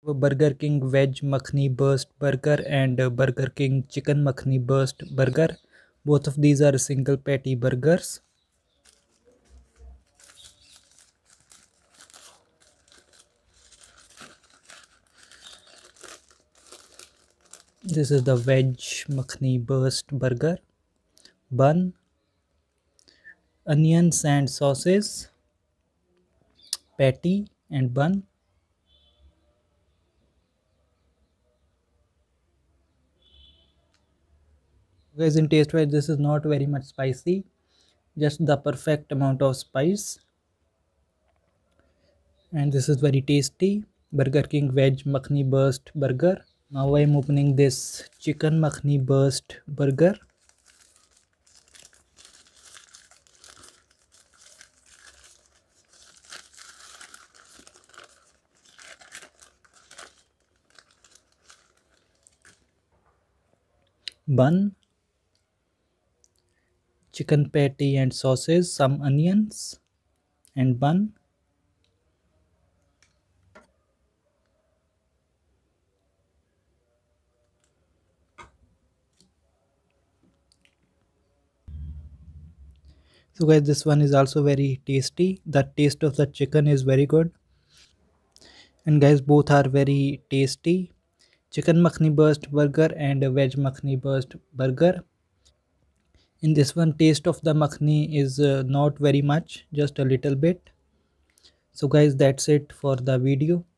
Burger King Veg Makhni Burst Burger and Burger King Chicken Makhni Burst Burger. Both of these are single patty burgers. This is the Veg Makhni Burst Burger. Bun, onions and sauces, patty and bun. Guys, in taste wise, this is not very much spicy, just the perfect amount of spice, and this is very tasty. Burger King Veg Makhni Burst Burger. Now I am opening this Chicken Makhni Burst Burger. Bun, chicken patty and sauces, some onions and bun. So guys, this one is also very tasty. The taste of the chicken is very good, and guys, both are very tasty. Chicken makhni burst burger and a veg makhni burst burger. In this one, taste of the makhni is not very much, just a little bit. So guys, that's it for the video.